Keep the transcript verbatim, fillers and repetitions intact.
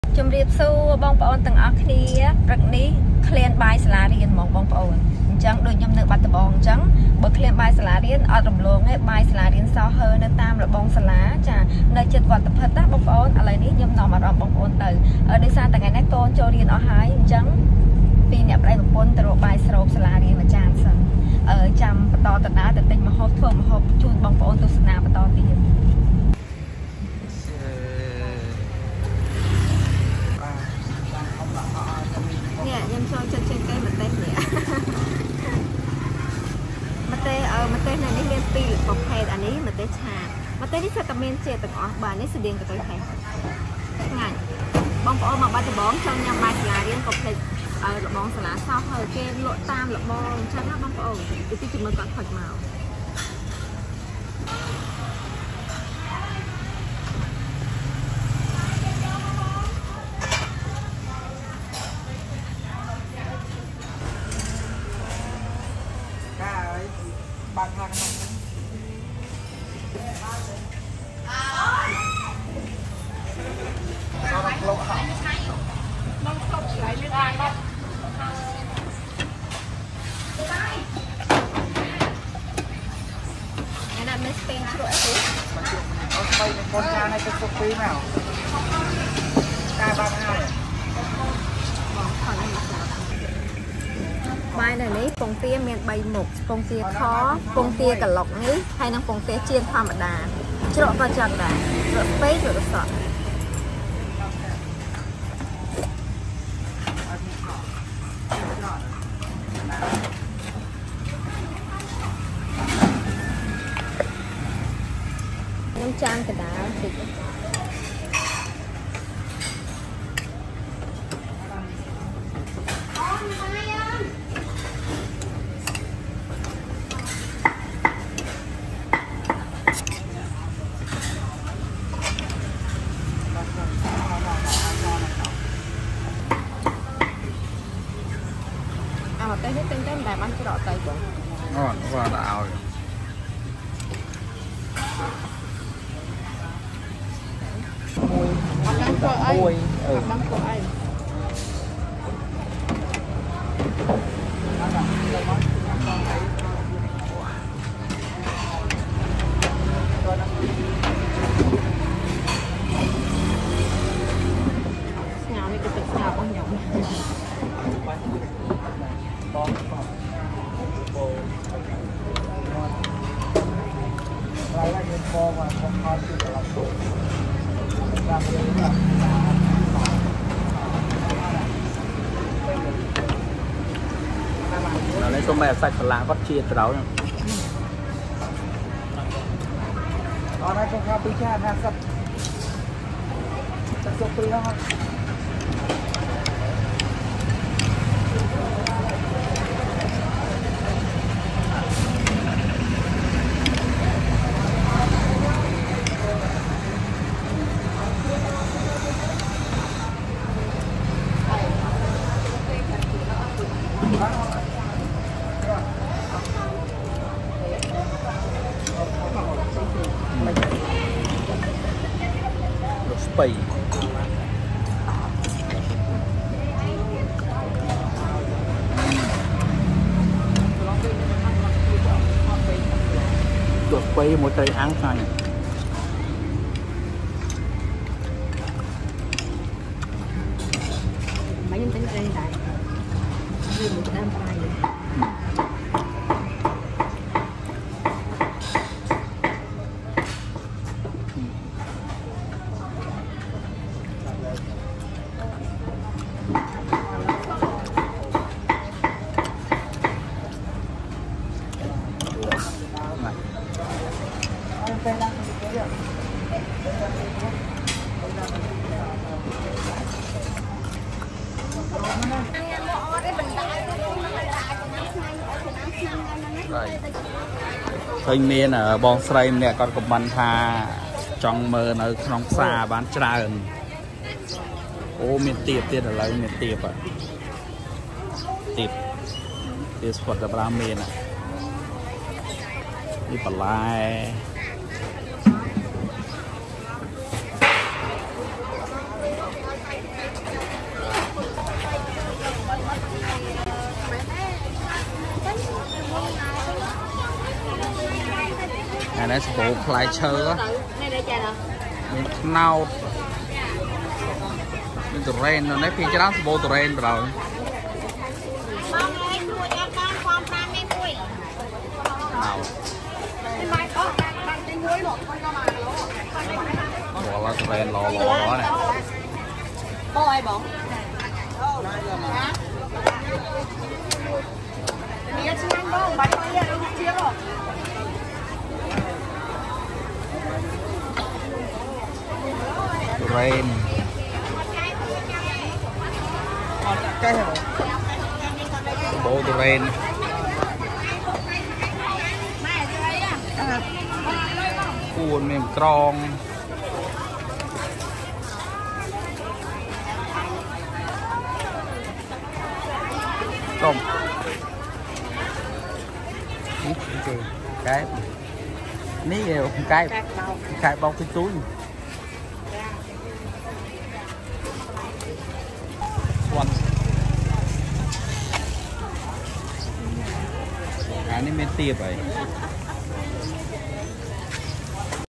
ជំរាបសួរបងប្អូនទាំងអស់គ្នាព្រឹកនេះក្លៀនបាយសាលារៀនហ្មងបងប្អូនអញ្ចឹងដូចខ្ញុំនៅបាត់ដំបងអញ្ចឹងបើក្លៀនបាយសាលារៀនអត់រំលងទេបាយសាលារៀនសោះហើនៅតាមរបងសាលាចានៅចិត្តវត្តភិតណាបងប្អូនឥឡូវនេះខ្ញុំនាំអារម្មណ៍បងប្អូនទៅដោយសារតែថ្ងៃនេះកូនចូលរៀនអស់ហើយអញ្ចឹងពីអ្នកប្តីប្រពន្ធទៅរកបាយស្រូបសាលារៀនមួយចានសិនអឺចាំបន្តតដាទៅទិញម្ហូបធ្វើម្ហូបជូនបងប្អូនទស្សនាបន្តទៀតខ្ញុំចូលចិត្តជាងគេម្ទេសនេះម្ទេសអឺម្ទេសនៅនេះមានពីរប្រភេទអានេះម្ទេសឆាម្ទេសនេះសិតតែមានជាតិទាំងអស់បាទនេះស្តៀងទៅទៅហេះឆ្ងាញ់បងប្អូនមកបាត់ដំបងចង់ញ៉ាំបាយសាលារៀនកុំភ្លេចឲ្យលបងសាលាសោះហើយគេលក់តាមលបងអញ្ចឹងណាបងប្អូនទីទីជាមួយគាត់ខុចមកbạn hàng này nó đặt lộ hỏng nó không lấy lên ai đâu cái này mấy tiền chuỗi chứ con cây con cha này cái cục phí nào ca ba hai bài này ní pong tia miền bay mục pong tia khó pong tia cả lọc ní hay năng pong tia chiên tham đà chợ và chặt đà rồi phế rồi sọt năm trăm cái đá thì cái hết tên tên đài bán cái đỏ tay của ngon quá đào mùi mùi ừ mắm của anh nhào đi cái tự nhào con nhậu lấy số mẹ sạch lá bắt chia từ đó ở đây không có cha ha sạch sạch số phi đó Spay được quay một tay ăn thôi mấy nhân tính đây này như một đám tayឃើញមានបងស្រីម្នាក់គាត់ខមមិនថាចង់មើលនៅក្នុងផ្សារបានច្រើនអូមានទៀបទៀតឥឡូវមានទៀបទៀបទៀបស្ពតតែប្រាំមាននេះបន្លែเ này sẽ bộ fly chơi á mình nào mình tụi ren nó nãy phi cho nó sẽ bộ tụi ren rồi nào bỏ là tụi ren lò lò đó này bôi bỏng rain bố rain cuốn mềm tròn tròn cái ní cái cái bao cái túi anh ấy mới tiệp vậy